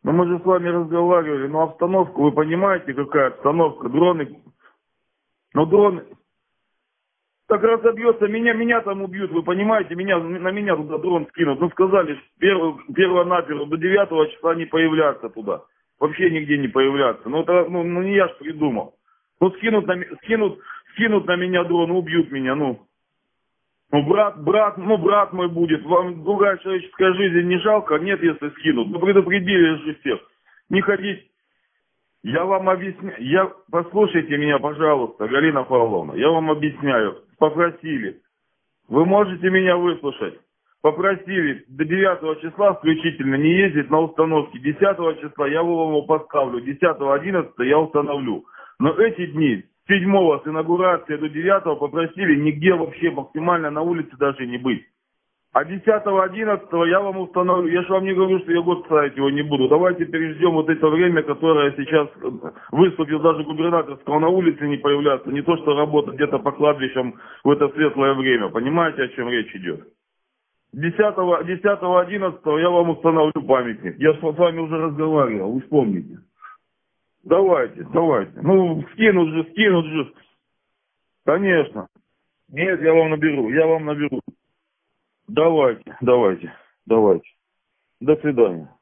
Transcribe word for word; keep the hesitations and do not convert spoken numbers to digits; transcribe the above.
Ну мы же с вами разговаривали, ну обстановку, вы понимаете, какая обстановка, дроны, ну дроны, так разобьется, меня, меня там убьют, вы понимаете, меня, на меня туда дрон скинут, ну сказали, первого-наперво до девятого числа не появляться туда, вообще нигде не появляться, ну это, ну, ну не я ж придумал, ну скинут на, скинут, скинут на меня дрон, убьют меня, ну. Ну, брат, брат, ну, брат мой будет. Вам другая человеческая жизнь не жалко? Нет, если скинут. Ну, предупредили же всех. Не ходить. Я вам объясняю. Я... Послушайте меня, пожалуйста, Галина Павловна. Я вам объясняю. Попросили. Вы можете меня выслушать? Попросили до девятого числа включительно не ездить на установки. десятого числа я вам его поставлю. десятого, одиннадцатого я установлю. Но эти дни, с седьмого с инаугурации до девятого попросили нигде вообще максимально на улице даже не быть. А десятого, одиннадцатого я вам установлю. Я же вам не говорю, что я год ставить его не буду. Давайте переждем вот это время, которое сейчас выступил даже губернатор, сказал, на улице не появляться. Не то, что работать где-то по кладбищам в это светлое время. Понимаете, о чем речь идет? десятого, десятого, одиннадцатого я вам установлю памятник. Я с вами уже разговаривал, вы вспомните. Давайте, давайте. Ну, скинут же, скинут же. Конечно. Нет, я вам наберу, я вам наберу. Давайте, давайте, давайте. До свидания.